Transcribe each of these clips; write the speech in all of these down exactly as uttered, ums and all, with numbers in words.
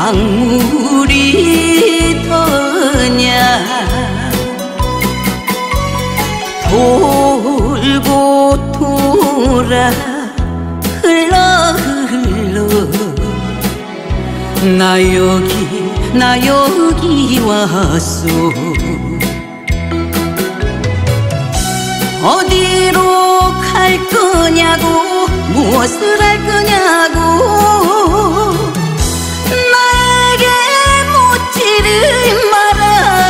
강물이 더냐 돌고 돌아 흘러 흘러 나 여기 나 여기 왔소. 어디로 갈 거냐고 무엇을 할 거냐고 나에게 묻지를 마라.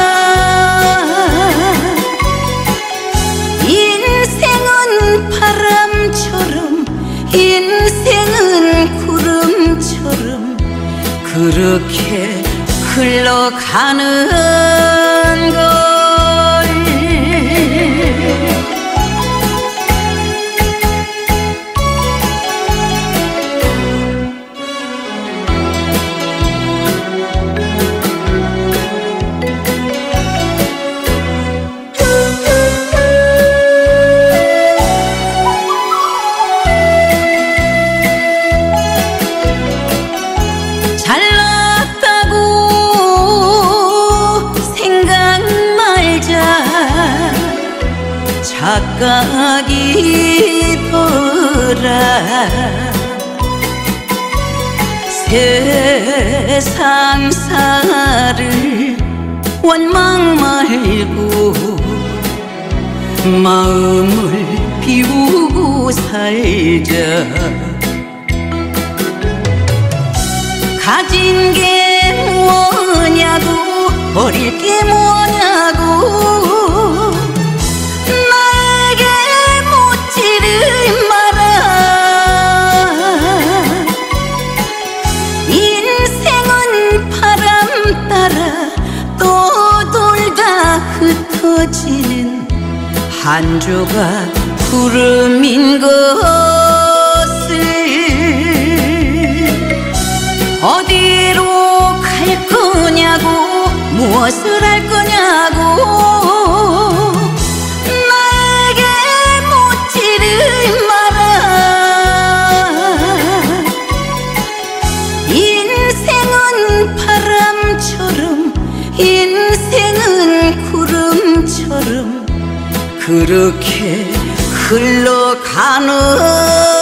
인생은 바람처럼 인생은 구름처럼 그렇게 흘러가는 걸. 착각이더라. 세상사를 원망 말고 마음을 비우고 살자. 가진 게 뭐냐고 버릴 게 뭐냐고 흩어지는 한 조각 구름인 것을. 어디로 갈 거냐고 무엇을 할 거냐고 나에게 묻지를 마라. 인생은 바람처럼 인생은 구름처럼 그렇게 흘러가는